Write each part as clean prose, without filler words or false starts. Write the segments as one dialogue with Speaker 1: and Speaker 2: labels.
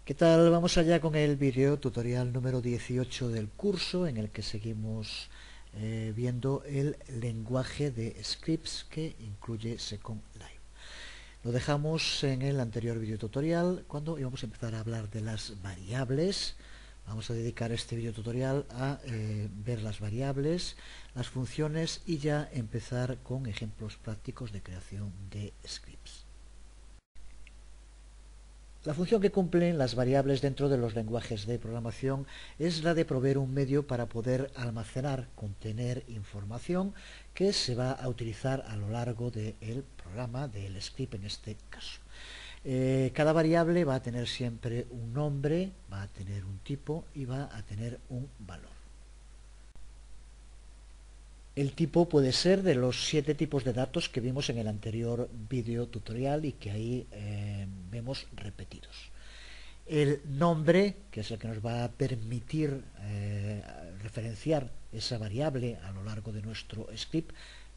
Speaker 1: ¿Qué tal? Vamos allá con el video tutorial número 18 del curso en el que seguimos viendo el lenguaje de scripts que incluye Second Life. Lo dejamos en el anterior video tutorial cuando íbamos a empezar a hablar de las variables. Vamos a dedicar este video tutorial a ver las variables, las funciones y ya empezar con ejemplos prácticos de creación de scripts. La función que cumplen las variables dentro de los lenguajes de programación es la de proveer un medio para poder almacenar, contener información que se va a utilizar a lo largo del programa, del script en este caso. Cada variable va a tener siempre un nombre, va a tener un tipo y va a tener un valor. El tipo puede ser de los 7 tipos de datos que vimos en el anterior video tutorial y que ahí vemos repetidos. El nombre, que es el que nos va a permitir referenciar esa variable a lo largo de nuestro script,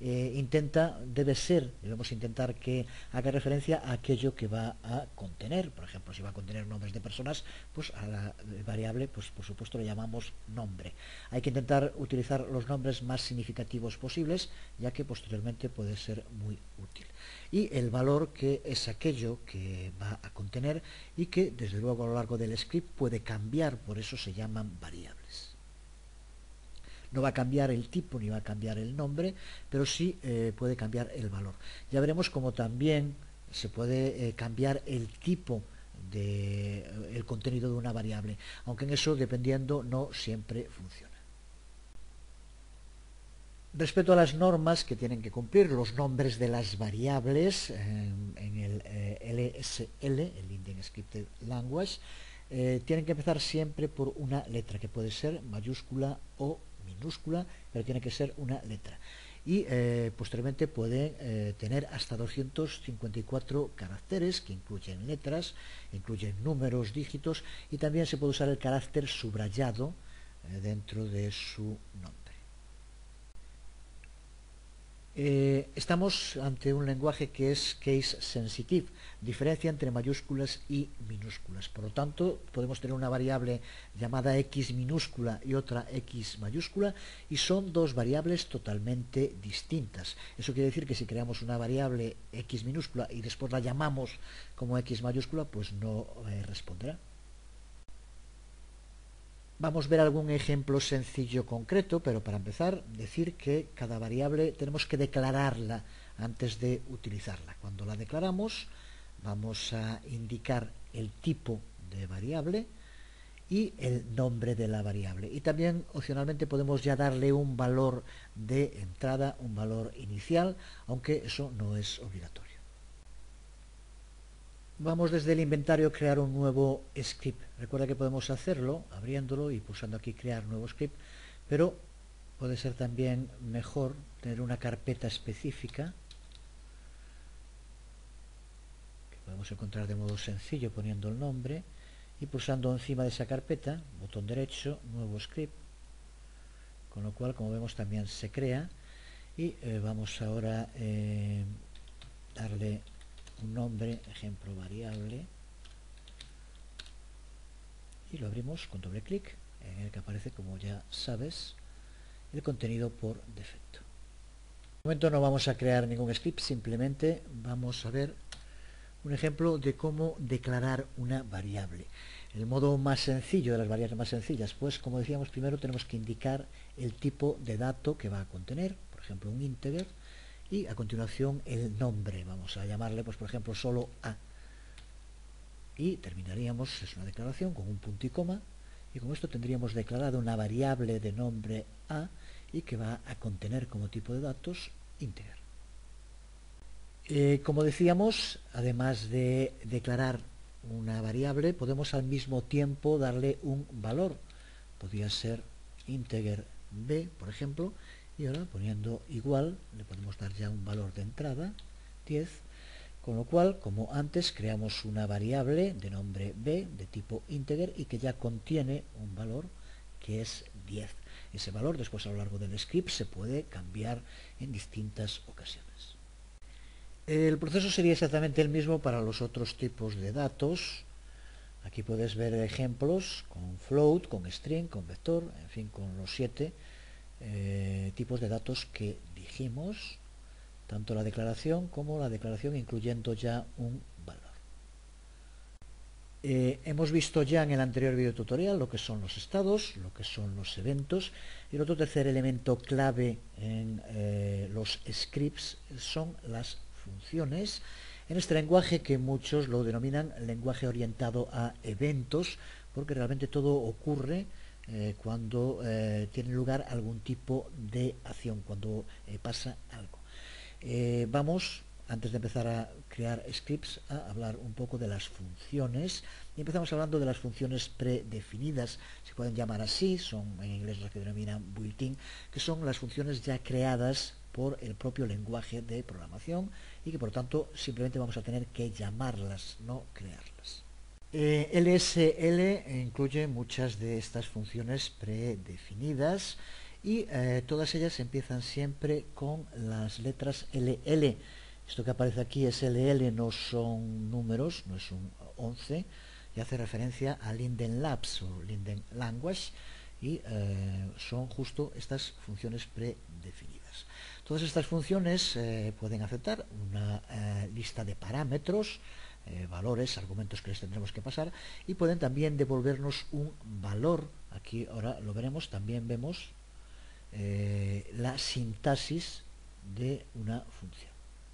Speaker 1: debemos intentar que haga referencia a aquello que va a contener. Por ejemplo, si va a contener nombres de personas, pues a la variable, pues por supuesto le llamamos nombre. Hay que intentar utilizar los nombres más significativos posibles, ya que posteriormente puede ser muy útil. Y el valor, que es aquello que va a contener y que desde luego a lo largo del script puede cambiar, por eso se llaman variables. No va a cambiar el tipo ni va a cambiar el nombre, pero sí puede cambiar el valor. Ya veremos cómo también se puede cambiar el tipo el contenido de una variable, aunque en eso, dependiendo, no siempre funciona. Respecto a las normas que tienen que cumplir los nombres de las variables en el LSL, el Indian Scripted Language, tienen que empezar siempre por una letra, que puede ser mayúscula o minúscula, pero tiene que ser una letra. Y posteriormente pueden tener hasta 254 caracteres, que incluyen letras, incluyen números, dígitos, y también se puede usar el carácter subrayado dentro de su nombre. Estamos ante un lenguaje que es case sensitive, diferencia entre mayúsculas y minúsculas. Por lo tanto, podemos tener una variable llamada x minúscula y otra x mayúscula, y son dos variables totalmente distintas. Eso quiere decir que si creamos una variable x minúscula y después la llamamos como x mayúscula, pues no responderá. Vamos a ver algún ejemplo sencillo concreto, pero para empezar, decir que cada variable tenemos que declararla antes de utilizarla. Cuando la declaramos, vamos a indicar el tipo de variable y el nombre de la variable. Y también, opcionalmente, podemos ya darle un valor de entrada, un valor inicial, aunque eso no es obligatorio. Vamos desde el inventario a crear un nuevo script. Recuerda que podemos hacerlo abriéndolo y pulsando aquí crear nuevo script, pero puede ser también mejor tener una carpeta específica que podemos encontrar de modo sencillo poniendo el nombre y pulsando encima de esa carpeta, botón derecho, nuevo script, con lo cual, como vemos, también se crea. Y vamos ahora a darle un nombre, ejemplo variable, y lo abrimos con doble clic, en el que aparece, como ya sabes, el contenido por defecto. De momento no vamos a crear ningún script, simplemente vamos a ver un ejemplo de cómo declarar una variable. El modo más sencillo de las variables más sencillas, pues como decíamos, primero tenemos que indicar el tipo de dato que va a contener, por ejemplo un integer, y a continuación el nombre. Vamos a llamarle, pues por ejemplo, solo A. Y terminaríamos, es una declaración con un punto y coma, y con esto tendríamos declarado una variable de nombre A y que va a contener como tipo de datos integer. Como decíamos, además de declarar una variable, podemos al mismo tiempo darle un valor. Podría ser integer b, por ejemplo, y ahora poniendo igual le podemos dar ya un valor de entrada, 10, con lo cual, como antes, creamos una variable de nombre b de tipo integer y que ya contiene un valor que es 10. Ese valor después, a lo largo del script, se puede cambiar en distintas ocasiones. El proceso sería exactamente el mismo para los otros tipos de datos. Aquí puedes ver ejemplos con float, con string, con vector, en fin, con los 7 tipos de datos que dijimos, tanto la declaración como la declaración incluyendo ya un valor. Hemos visto ya en el anterior video tutorial lo que son los estados, lo que son los eventos, y el otro tercer elemento clave en los scripts son las funciones, en este lenguaje que muchos lo denominan lenguaje orientado a eventos, porque realmente todo ocurre cuando tiene lugar algún tipo de acción, cuando pasa algo. Vamos, antes de empezar a crear scripts, a hablar un poco de las funciones. Y empezamos hablando de las funciones predefinidas, se pueden llamar así, son en inglés las que denominan built-in, que son las funciones ya creadas por el propio lenguaje de programación y que por lo tanto simplemente vamos a tener que llamarlas, no crearlas. LSL incluye muchas de estas funciones predefinidas y todas ellas empiezan siempre con las letras LL. Esto que aparece aquí es LL, no son números, no es un 11, y hace referencia a Linden Labs o Linden Language, y son justo estas funciones predefinidas. Todas estas funciones pueden aceptar una lista de parámetros, valores, argumentos que les tendremos que pasar, y pueden también devolvernos un valor. Aquí ahora lo veremos, también vemos la sintaxis de una función.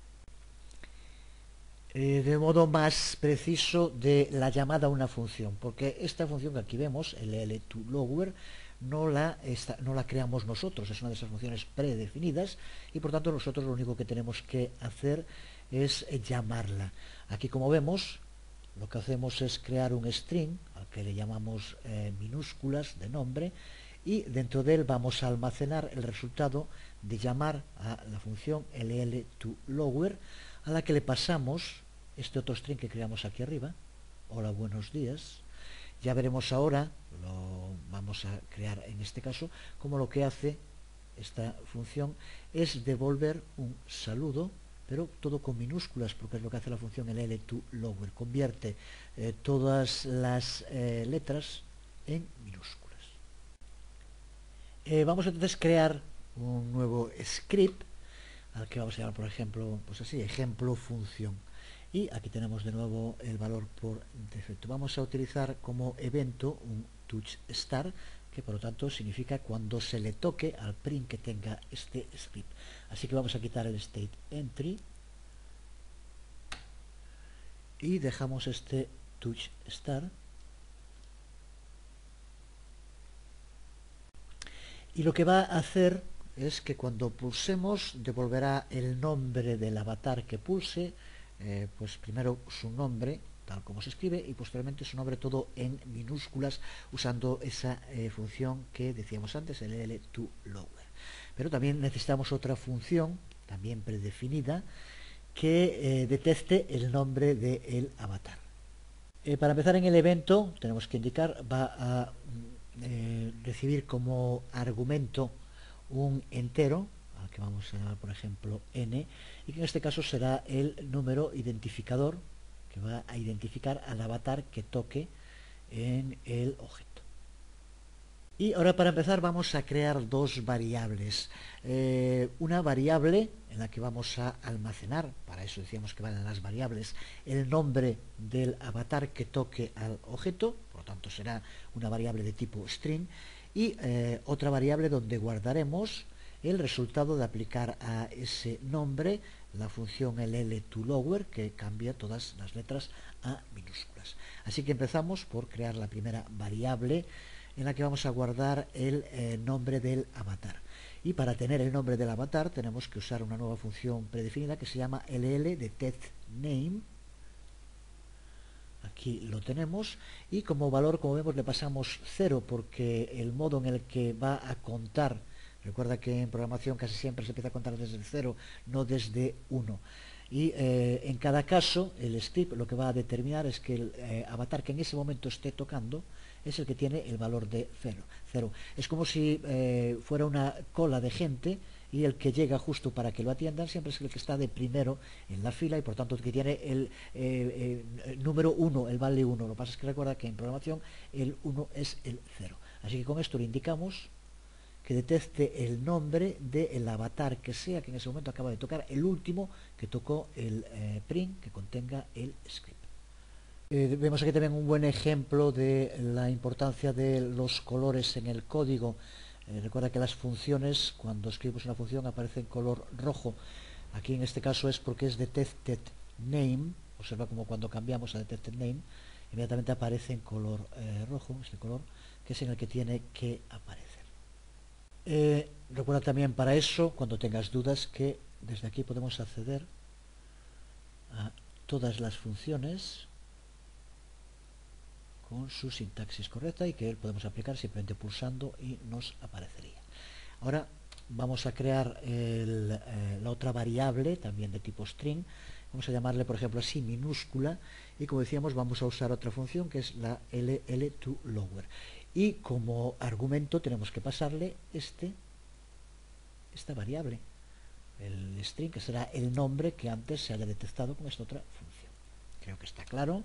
Speaker 1: De modo más preciso de la llamada a una función, porque esta función que aquí vemos, ll2lower, no la creamos nosotros, es una de esas funciones predefinidas y por tanto nosotros lo único que tenemos que hacer es llamarla. Aquí, como vemos, lo que hacemos es crear un string al que le llamamos minúsculas de nombre, y dentro de él vamos a almacenar el resultado de llamar a la función ll2lower, a la que le pasamos este otro string que creamos aquí arriba, hola, buenos días. Ya veremos ahora, lo vamos a crear en este caso, como lo que hace esta función es devolver un saludo, pero todo con minúsculas, porque es lo que hace la función ll2lower, convierte todas las letras en minúsculas. Vamos entonces a crear un nuevo script al que vamos a llamar, por ejemplo, pues así, ejemplo función, y aquí tenemos de nuevo el valor por defecto. Vamos a utilizar como evento un touchStar, que por lo tanto significa cuando se le toque al print que tenga este script. Así que vamos a quitar el state entry y dejamos este touchStar. Y lo que va a hacer es que cuando pulsemos devolverá el nombre del avatar que pulse, pues primero su nombre, tal como se escribe, y posteriormente su nombre todo en minúsculas, usando esa función que decíamos antes, el ll2lower. Pero también necesitamos otra función, también predefinida, que detecte el nombre del avatar. Para empezar, en el evento tenemos que indicar, va a recibir como argumento un entero, al que vamos a llamar por ejemplo n, y que en este caso será el número identificador que va a identificar al avatar que toque en el objeto. Y ahora, para empezar, vamos a crear dos variables. Una variable en la que vamos a almacenar, para eso decíamos que valen las variables, el nombre del avatar que toque al objeto, por lo tanto será una variable de tipo string, y otra variable donde guardaremos el resultado de aplicar a ese nombre la función ll2lower, que cambia todas las letras a minúsculas. Así que empezamos por crear la primera variable en la que vamos a guardar el nombre del avatar. Y para tener el nombre del avatar tenemos que usar una nueva función predefinida que se llama ll_detectName. Aquí lo tenemos, y como valor, como vemos, le pasamos 0, porque el modo en el que va a contar, recuerda que en programación casi siempre se empieza a contar desde el 0, no desde 1. Y en cada caso el script lo que va a determinar es que el avatar que en ese momento esté tocando es el que tiene el valor de 0. Es como si fuera una cola de gente y el que llega justo para que lo atiendan siempre es el que está de primero en la fila y por tanto que tiene el número 1, el vale 1. Lo que pasa es que recuerda que en programación el 1 es el 0. Así que con esto le indicamos que detecte el nombre del avatar que sea, que en ese momento acaba de tocar el último que tocó el print que contenga el script. Vemos aquí también un buen ejemplo de la importancia de los colores en el código. Recuerda que las funciones, cuando escribimos una función, aparece en color rojo. Aquí en este caso es porque es detected name. Observa como cuando cambiamos a detected name, inmediatamente aparece en color rojo, este color, que es en el que tiene que aparecer. Recuerda también para eso, cuando tengas dudas, que desde aquí podemos acceder a todas las funciones con su sintaxis correcta y que podemos aplicar simplemente pulsando y nos aparecería. Ahora vamos a crear la otra variable también de tipo string. Vamos a llamarle por ejemplo así minúscula y como decíamos vamos a usar otra función que es la ll2lower y como argumento tenemos que pasarle esta variable, el string, que será el nombre que antes se haya detectado con esta otra función. Creo que está claro.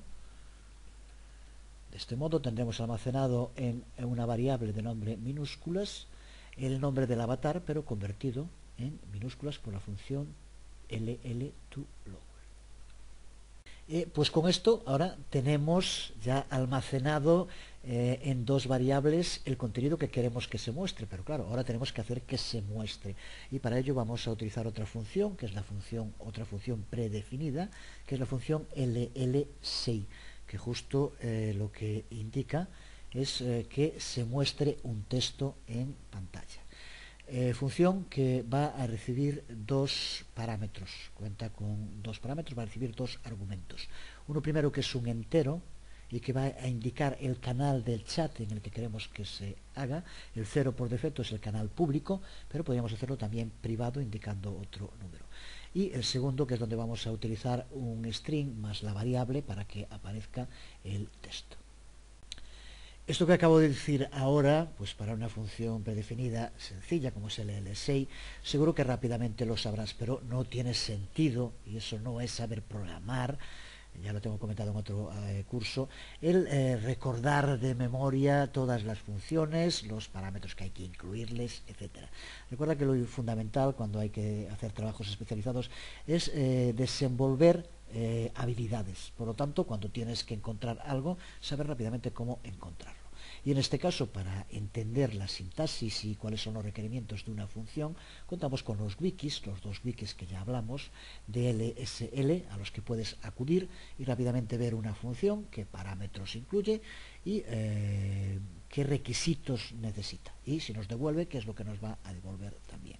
Speaker 1: De este modo tendremos almacenado en una variable de nombre minúsculas el nombre del avatar, pero convertido en minúsculas por la función ll2lower. Pues con esto ahora tenemos ya almacenado en dos variables el contenido que queremos que se muestre, pero claro, ahora tenemos que hacer que se muestre y para ello vamos a utilizar otra función, que es otra función predefinida, que es la función ll6, que justo lo que indica es que se muestre un texto en pantalla. Función que va a recibir dos parámetros, cuenta con dos parámetros, va a recibir dos argumentos. Uno primero que es un entero y que va a indicar el canal del chat en el que queremos que se haga. El 0 por defecto es el canal público, pero podríamos hacerlo también privado indicando otro número. Y el segundo, que es donde vamos a utilizar un string más la variable para que aparezca el texto. Esto que acabo de decir ahora, pues para una función predefinida sencilla como es el ll6, seguro que rápidamente lo sabrás, pero no tiene sentido, y eso no es saber programar, ya lo tengo comentado en otro curso, el recordar de memoria todas las funciones, los parámetros que hay que incluirles, etcétera. Recuerda que lo fundamental cuando hay que hacer trabajos especializados es desenvolver habilidades. Por lo tanto, cuando tienes que encontrar algo, saber rápidamente cómo encontrarlo. Y en este caso, para entender la sintaxis y cuáles son los requerimientos de una función, contamos con los wikis, los dos wikis que ya hablamos, DLSL, a los que puedes acudir y rápidamente ver una función, qué parámetros incluye y qué requisitos necesita. Y si nos devuelve, qué es lo que nos va a devolver también.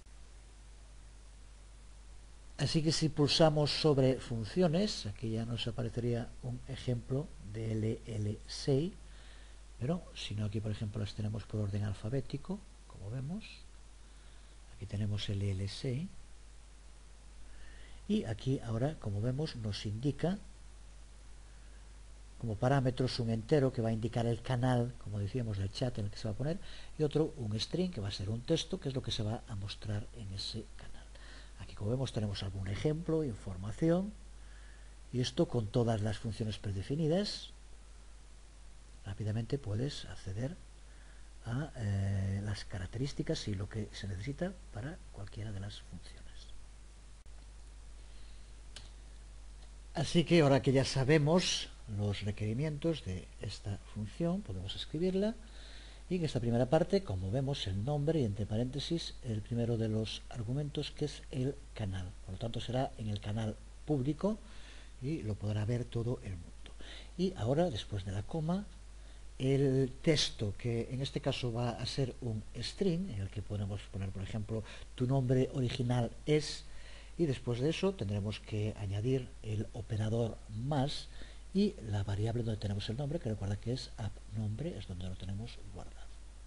Speaker 1: Así que si pulsamos sobre funciones, aquí ya nos aparecería un ejemplo de ll6, pero si no aquí por ejemplo las tenemos por orden alfabético, como vemos. Aquí tenemos el ll6 y aquí ahora, como vemos, nos indica como parámetros un entero que va a indicar el canal, como decíamos, del chat en el que se va a poner, y otro un string que va a ser un texto, que es lo que se va a mostrar en ese canal. Aquí, como vemos, tenemos algún ejemplo, información, y esto con todas las funciones predefinidas. Rápidamente puedes acceder a las características y lo que se necesita para cualquiera de las funciones. Así que ahora que ya sabemos los requerimientos de esta función, podemos escribirla. Y en esta primera parte, como vemos, el nombre y entre paréntesis el primero de los argumentos, que es el canal. Por lo tanto, será en el canal público y lo podrá ver todo el mundo. Y ahora, después de la coma, el texto, que en este caso va a ser un string, en el que podemos poner, por ejemplo, tu nombre original es, y después de eso tendremos que añadir el operador más y la variable donde tenemos el nombre, que recuerda que es appNombre, es donde lo tenemos guardado.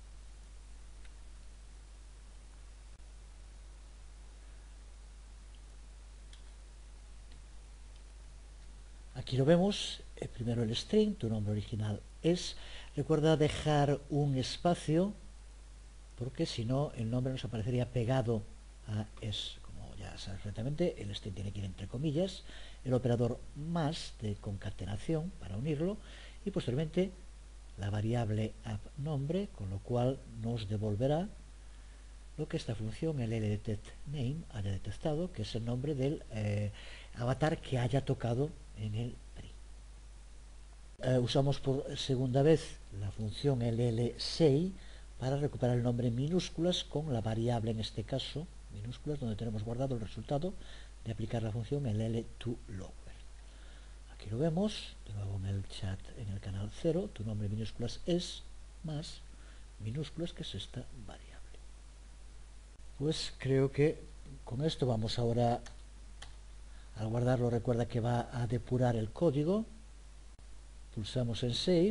Speaker 1: Aquí lo vemos, primero el string, tu nombre original es. Recuerda dejar un espacio, porque si no el nombre nos aparecería pegado a es, como ya sabes perfectamente, el string tiene que ir entre comillas, el operador más de concatenación para unirlo, y posteriormente la variable app_nombre, con lo cual nos devolverá lo que esta función, el ldetectName, haya detectado, que es el nombre del avatar que haya tocado en el print. Usamos por segunda vez la función ll6 para recuperar el nombre en minúsculas con la variable, en este caso, minúsculas, donde tenemos guardado el resultado de aplicar la función ll2lower. Aquí lo vemos, de nuevo en el chat, en el canal 0, tu nombre en minúsculas es más minúsculas, que es esta variable. Pues creo que con esto vamos ahora, al guardarlo, recuerda que va a depurar el código. Pulsamos en Save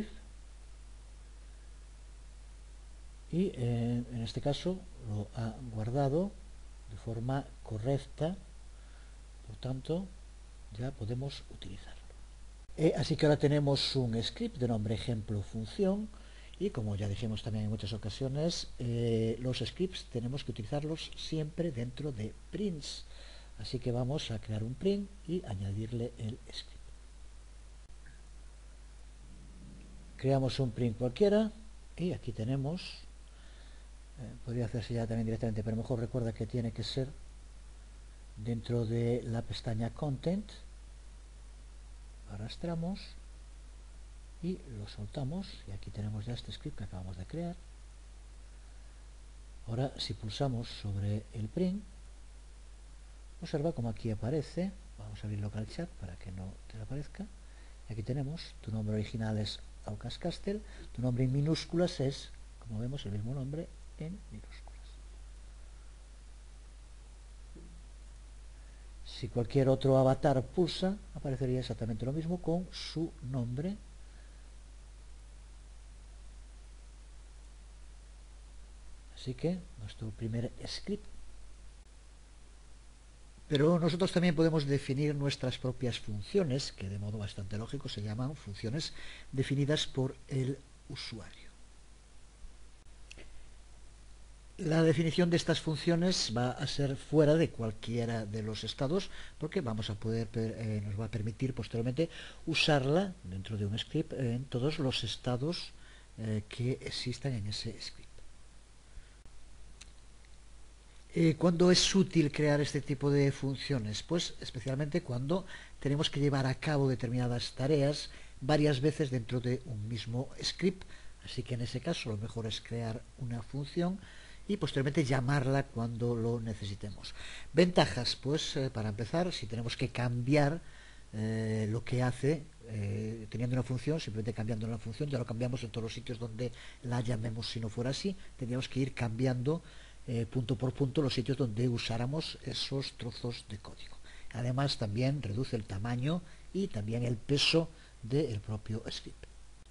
Speaker 1: y en este caso lo ha guardado de forma correcta, por tanto ya podemos utilizarlo. Así que ahora tenemos un script de nombre ejemplo función, y como ya dijimos también en muchas ocasiones, los scripts tenemos que utilizarlos siempre dentro de prints. Así que vamos a crear un print y añadirle el script. Creamos un print cualquiera y aquí tenemos, podría hacerse ya también directamente, pero mejor recuerda que tiene que ser dentro de la pestaña Content. Arrastramos y lo soltamos, y aquí tenemos ya este script que acabamos de crear. Ahora, si pulsamos sobre el print, observa como aquí aparece, vamos a abrir local chat para que no te aparezca, y aquí tenemos, tu nombre original es Aucas Castle, tu nombre en minúsculas es, como vemos, el mismo nombre en minúsculas. Si cualquier otro avatar pulsa, aparecería exactamente lo mismo con su nombre. Así que nuestro primer script. Pero nosotros también podemos definir nuestras propias funciones, que de modo bastante lógico se llaman funciones definidas por el usuario. La definición de estas funciones va a ser fuera de cualquiera de los estados, porque vamos a poder, nos va a permitir posteriormente usarla dentro de un script en todos los estados que existan en ese script. ¿Cuándo es útil crear este tipo de funciones? Pues especialmente cuando tenemos que llevar a cabo determinadas tareas varias veces dentro de un mismo script. Así que en ese caso lo mejor es crear una función y posteriormente llamarla cuando lo necesitemos. Ventajas, pues para empezar, si tenemos que cambiar lo que hace teniendo una función, simplemente cambiando la función, ya lo cambiamos en todos los sitios donde la llamemos. Si no fuera así, tendríamos que ir cambiando punto por punto los sitios donde usáramos esos trozos de código. Además, también reduce el tamaño y también el peso del propio script.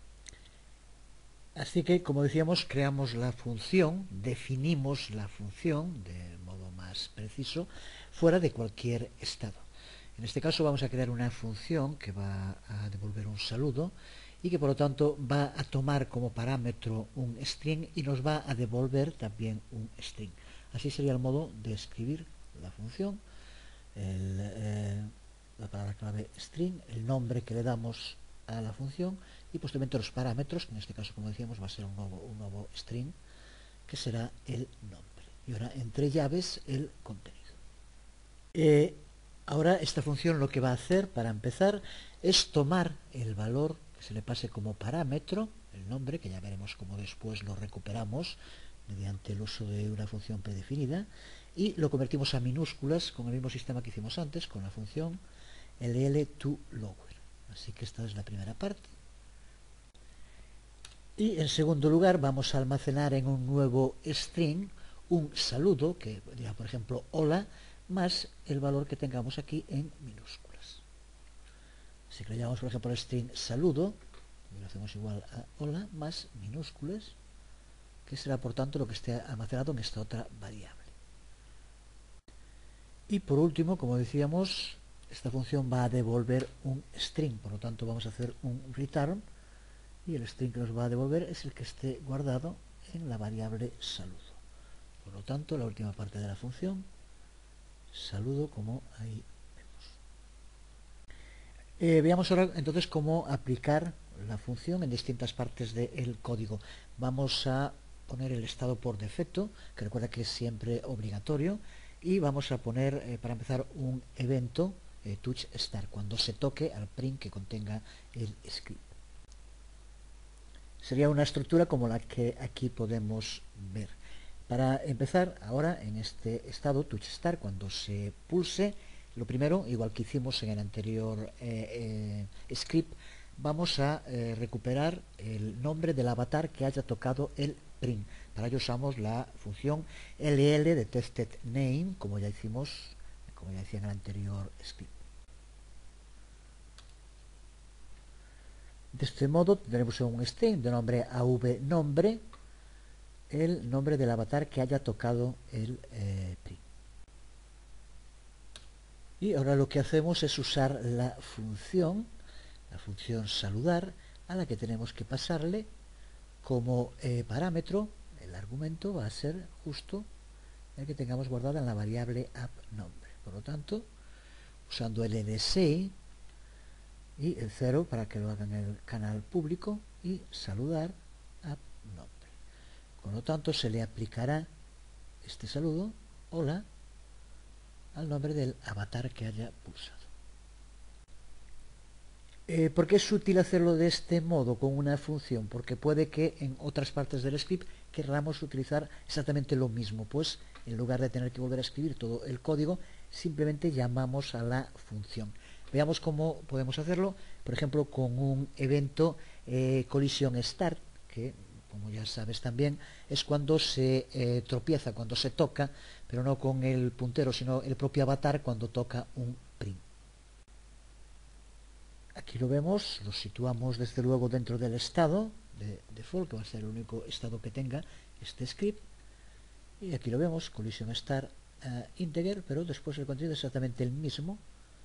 Speaker 1: Así que, como decíamos, creamos la función, definimos la función de modo más preciso fuera de cualquier estado. En este caso vamos a crear una función que va a devolver un saludo y que por lo tanto va a tomar como parámetro un string y nos va a devolver también un string. Así sería el modo de escribir la función, la palabra clave string, el nombre que le damos a la función y posteriormente los parámetros, que en este caso, como decíamos, va a ser un nuevo string que será el nombre. Y ahora entre llaves el contenido. Ahora esta función lo que va a hacer para empezar es tomar el valor que se le pase como parámetro, el nombre, que ya veremos cómo después lo recuperamos mediante el uso de una función predefinida, y lo convertimos a minúsculas con el mismo sistema que hicimos antes, con la función ll2lower. Así que esta es la primera parte. Y en segundo lugar vamos a almacenar en un nuevo string un saludo, que diga por ejemplo hola, más el valor que tengamos aquí en minúsculas. Si le llamamos por ejemplo el string saludo, y lo hacemos igual a hola, más minúsculas, que será por tanto lo que esté almacenado en esta otra variable. Y por último, como decíamos, esta función va a devolver un string, por lo tanto vamos a hacer un return, y el string que nos va a devolver es el que esté guardado en la variable saludo. Por lo tanto, la última parte de la función saludo, como ahí vemos. Veamos ahora entonces cómo aplicar la función en distintas partes del código. Vamos a poner el estado por defecto, que recuerda que es siempre obligatorio, y vamos a poner, para empezar, un evento touch start, cuando se toque al print que contenga el script. Sería una estructura como la que aquí podemos ver. Para empezar, ahora en este estado touch start, cuando se pulse, lo primero, igual que hicimos en el anterior script, vamos a recuperar el nombre del avatar que haya tocado el print. Para ello usamos la función ll de tested name, como ya hicimos, como ya decía en el anterior script. De este modo tendremos un string de nombre avNombre, el nombre del avatar que haya tocado el print. Y ahora lo que hacemos es usar la función saludar, a la que tenemos que pasarle como parámetro. El argumento va a ser justo el que tengamos guardado en la variable appNombre. Por lo tanto, usando el NSI y el 0 para que lo haga en el canal público y saludar appNombre. Con lo tanto, se le aplicará este saludo, hola, al nombre del avatar que haya pulsado. ¿Por qué es útil hacerlo de este modo con una función? Porque puede que en otras partes del script queramos utilizar exactamente lo mismo, pues en lugar de tener que volver a escribir todo el código, simplemente llamamos a la función. Veamos cómo podemos hacerlo, por ejemplo, con un evento collision start, que como ya sabes también, es cuando se tropieza, cuando se toca, pero no con el puntero, sino el propio avatar cuando toca un print. Aquí lo vemos, lo situamos desde luego dentro del estado de default, que va a ser el único estado que tenga este script. Y aquí lo vemos, collision start integer, pero después el contenido es exactamente el mismo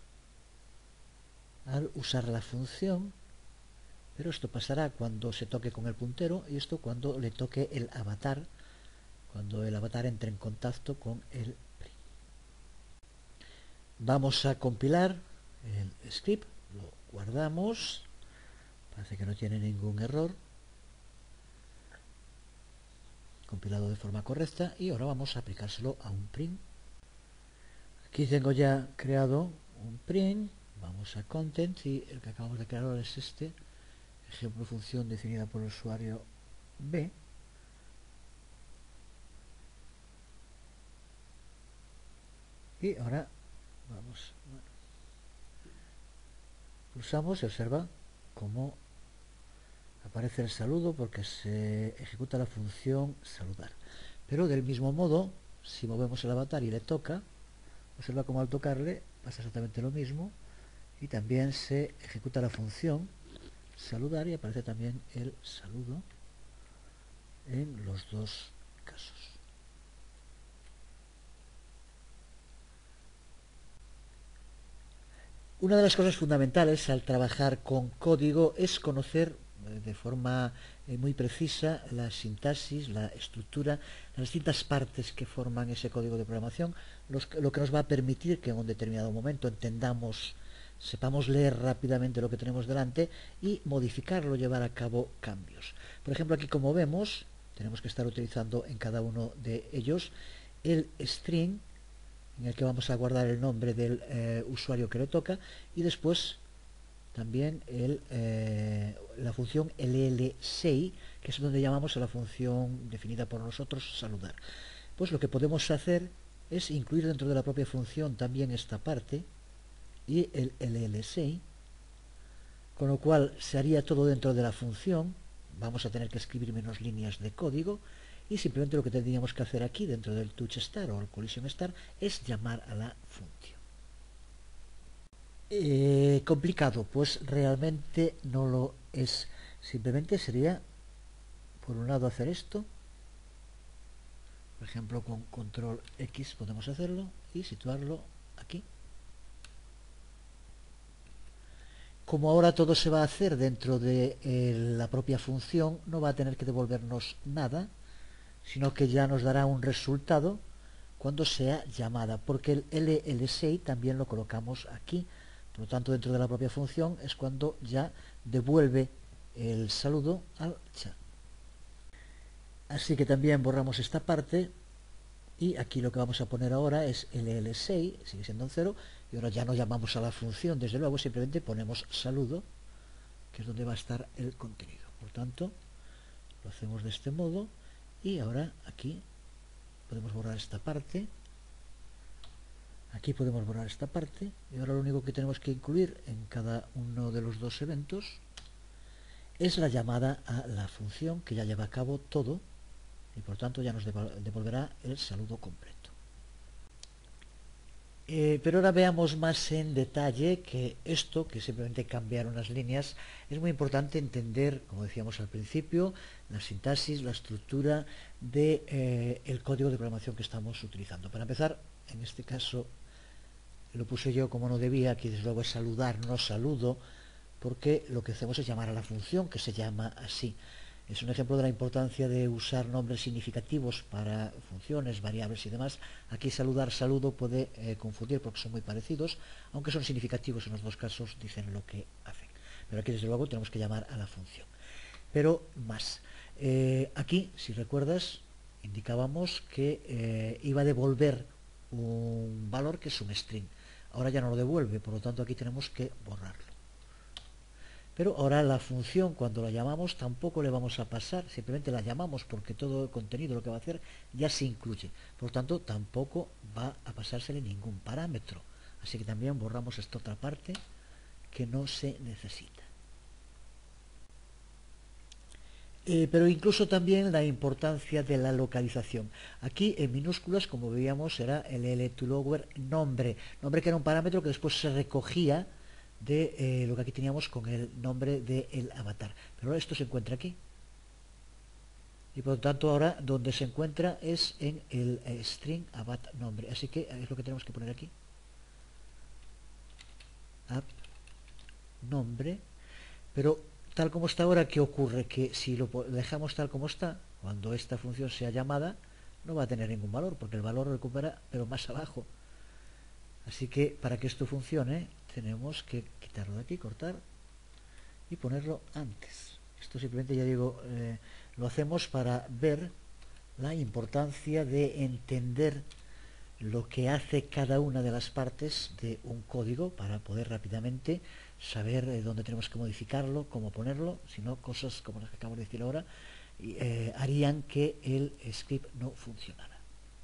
Speaker 1: al usar la función, pero esto pasará cuando se toque con el puntero y esto cuando le toque el avatar, cuando el avatar entre en contacto con el print. Vamos a compilar el script, lo guardamos, parece que no tiene ningún error, compilado de forma correcta, y ahora vamos a aplicárselo a un print. Aquí tengo ya creado un print, vamos a content y el que acabamos de crear ahora es este ejemplo función definida por el usuario B. Y ahora vamos, bueno, pulsamos y observa cómo aparece el saludo porque se ejecuta la función saludar. Pero del mismo modo, si movemos el avatar y le toca, observa cómo al tocarle pasa exactamente lo mismo y también se ejecuta la función saludar y aparece también el saludo en los dos casos. Una de las cosas fundamentales al trabajar con código es conocer de forma muy precisa la sintaxis, la estructura, las distintas partes que forman ese código de programación, lo que nos va a permitir que en un determinado momento sepamos leer rápidamente lo que tenemos delante y modificarlo, llevar a cabo cambios. Por ejemplo, aquí como vemos, tenemos que estar utilizando en cada uno de ellos el string en el que vamos a guardar el nombre del usuario que le toca y después también la función ll6, que es donde llamamos a la función definida por nosotros saludar. Pues lo que podemos hacer es incluir dentro de la propia función también esta parte y el ll6, con lo cual se haría todo dentro de la función. Vamos a tener que escribir menos líneas de código y simplemente lo que tendríamos que hacer aquí dentro del touch start o el collision start es llamar a la función. Complicado, pues realmente no lo es. Simplemente sería, por un lado, hacer esto. Por ejemplo, con control X podemos hacerlo y situarlo aquí. Como ahora todo se va a hacer dentro de la propia función, no va a tener que devolvernos nada, sino que ya nos dará un resultado cuando sea llamada, porque el LL6 también lo colocamos aquí. Por lo tanto, dentro de la propia función es cuando ya devuelve el saludo al chat. Así que también borramos esta parte y aquí lo que vamos a poner ahora es LL6, sigue siendo un 0, y ahora ya no llamamos a la función, desde luego, simplemente ponemos saludo, que es donde va a estar el contenido. Por tanto, lo hacemos de este modo y ahora aquí podemos borrar esta parte. Aquí podemos borrar esta parte y ahora lo único que tenemos que incluir en cada uno de los dos eventos es la llamada a la función que ya lleva a cabo todo y por tanto ya nos devolverá el saludo completo. Pero ahora veamos más en detalle que esto, que simplemente cambiar unas líneas, es muy importante entender, como decíamos al principio, la sintaxis, la estructura del código de programación que estamos utilizando. Para empezar, en este caso lo puse yo como no debía, aquí desde luego es saludar, no saludo, porque lo que hacemos es llamar a la función que se llama así. Es un ejemplo de la importancia de usar nombres significativos para funciones, variables y demás. Aquí saludar, saludo puede confundir porque son muy parecidos, aunque son significativos en los dos casos, dicen lo que hacen. Pero aquí desde luego tenemos que llamar a la función. Pero más. Aquí, si recuerdas, indicábamos que iba a devolver un valor que es un string. Ahora ya no lo devuelve, por lo tanto aquí tenemos que borrarlo. Pero ahora la función, cuando la llamamos, tampoco le vamos a pasar, simplemente la llamamos porque todo el contenido, lo que va a hacer, ya se incluye. Por lo tanto, tampoco va a pasársele ningún parámetro. Así que también borramos esta otra parte que no se necesita. Pero incluso también la importancia de la localización. Aquí en minúsculas, como veíamos, era el l2lower nombre que era un parámetro que después se recogía de lo que aquí teníamos con el nombre del avatar. Pero ahora esto se encuentra aquí. Y por lo tanto ahora donde se encuentra es en el string avatar nombre. Así que es lo que tenemos que poner aquí. App nombre. Pero tal como está ahora, ¿qué ocurre? Que si lo dejamos tal como está, cuando esta función sea llamada, no va a tener ningún valor, porque el valor lo recupera, pero más abajo. Así que para que esto funcione, tenemos que quitarlo de aquí, cortar, y ponerlo antes. Esto simplemente, ya digo, lo hacemos para ver la importancia de entender lo que hace cada una de las partes de un código para poder rápidamente saber dónde tenemos que modificarlo, cómo ponerlo, si no cosas como las que acabo de decir ahora harían que el script no funcionara.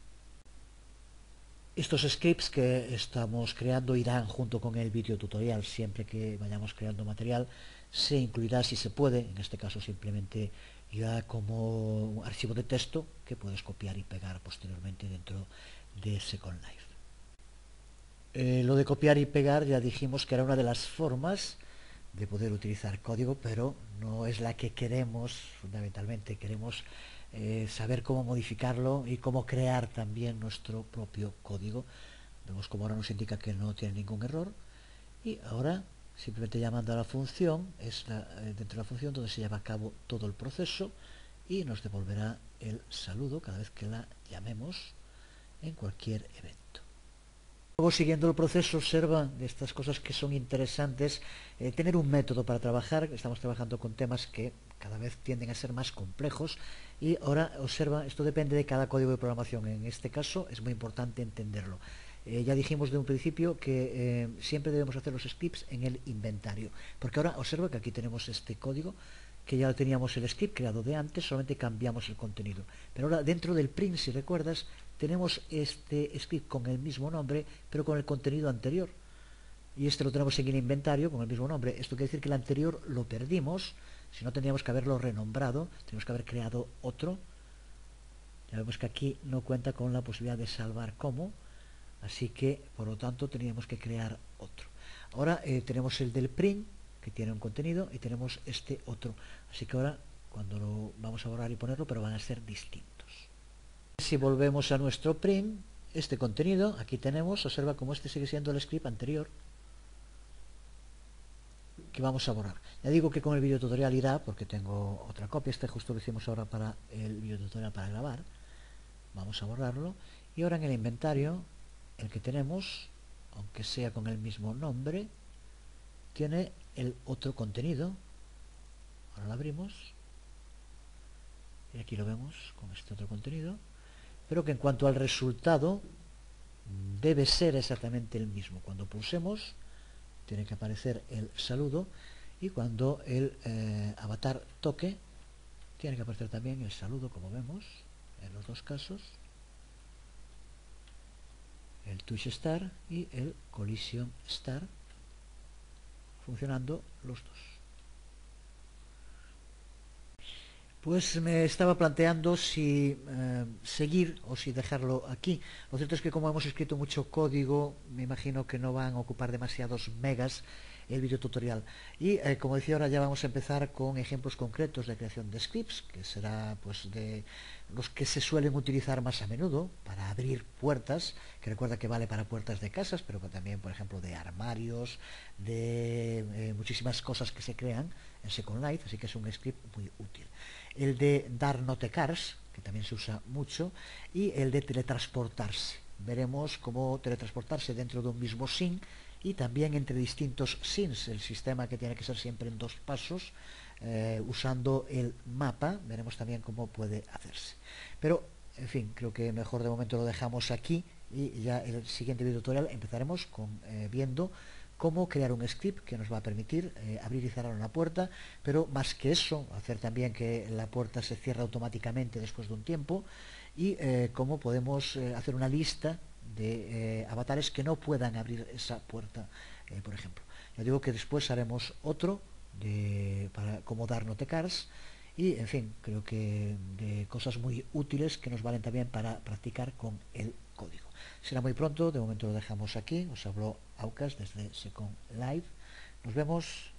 Speaker 1: Estos scripts que estamos creando irán junto con el vídeo tutorial. Siempre que vayamos creando material se incluirá, si se puede, en este caso simplemente irá como un archivo de texto que puedes copiar y pegar posteriormente dentro de Second Life. Lo de copiar y pegar ya dijimos que era una de las formas de poder utilizar código, pero no es la que queremos fundamentalmente. Queremos saber cómo modificarlo y cómo crear también nuestro propio código. Vemos como ahora nos indica que no tiene ningún error y ahora simplemente llamando a la función es dentro de la función donde se lleva a cabo todo el proceso y nos devolverá el saludo cada vez que la llamemos en cualquier evento. Luego, siguiendo el proceso, observa de estas cosas que son interesantes, tener un método para trabajar. Estamos trabajando con temas que cada vez tienden a ser más complejos y ahora observa, esto depende de cada código de programación. En este caso es muy importante entenderlo. Ya dijimos de un principio que siempre debemos hacer los scripts en el inventario, porque ahora observa que aquí tenemos este código que ya teníamos el script creado de antes, solamente cambiamos el contenido. Pero ahora dentro del print, si recuerdas, tenemos este script con el mismo nombre, pero con el contenido anterior. Y este lo tenemos en el inventario con el mismo nombre. Esto quiere decir que el anterior lo perdimos, si no tendríamos que haberlo renombrado, tenemos que haber creado otro. Ya vemos que aquí no cuenta con la posibilidad de salvar como, así que por lo tanto teníamos que crear otro. Ahora tenemos el del print, que tiene un contenido, y tenemos este otro. Así que ahora cuando lo vamos a borrar y ponerlo, pero van a ser distintos. Si volvemos a nuestro print, este contenido, aquí tenemos, observa cómo este sigue siendo el script anterior que vamos a borrar. Ya digo que con el video tutorial irá, porque tengo otra copia, este justo lo hicimos ahora para el video tutorial para grabar. Vamos a borrarlo Y ahora en el inventario, el que tenemos, aunque sea con el mismo nombre, tiene el otro contenido. Ahora lo abrimos y aquí lo vemos con este otro contenido, pero que en cuanto al resultado debe ser exactamente el mismo. Cuando pulsemos tiene que aparecer el saludo, y cuando el avatar toque tiene que aparecer también el saludo, como vemos en los dos casos, el Twitch Star y el Collision Star, funcionando los dos. Pues me estaba planteando si seguir o si dejarlo aquí. Lo cierto es que como hemos escrito mucho código, me imagino que no van a ocupar demasiados megas el video tutorial. Y como decía, ahora ya vamos a empezar con ejemplos concretos de creación de scripts, que será pues de los que se suelen utilizar más a menudo para abrir puertas, que recuerda que vale para puertas de casas, pero también, por ejemplo, de armarios, de muchísimas cosas que se crean en Second Life, así que es un script muy útil. El de dar notecars, que también se usa mucho, y el de teletransportarse. Veremos cómo teletransportarse dentro de un mismo scene y también entre distintos scenes, el sistema que tiene que ser siempre en dos pasos, usando el mapa. Veremos también cómo puede hacerse. Pero, en fin, creo que mejor de momento lo dejamos aquí, y ya en el siguiente video tutorial empezaremos con viendo cómo crear un script que nos va a permitir abrir y cerrar una puerta, pero más que eso, hacer también que la puerta se cierre automáticamente después de un tiempo, y cómo podemos hacer una lista de avatares que no puedan abrir esa puerta, por ejemplo. Ya digo que después haremos otro para cómo dar notecars, y en fin, creo que de cosas muy útiles que nos valen también para practicar con el código. Será muy pronto, de momento lo dejamos aquí. Os habló Aucas desde Second Life. Nos vemos.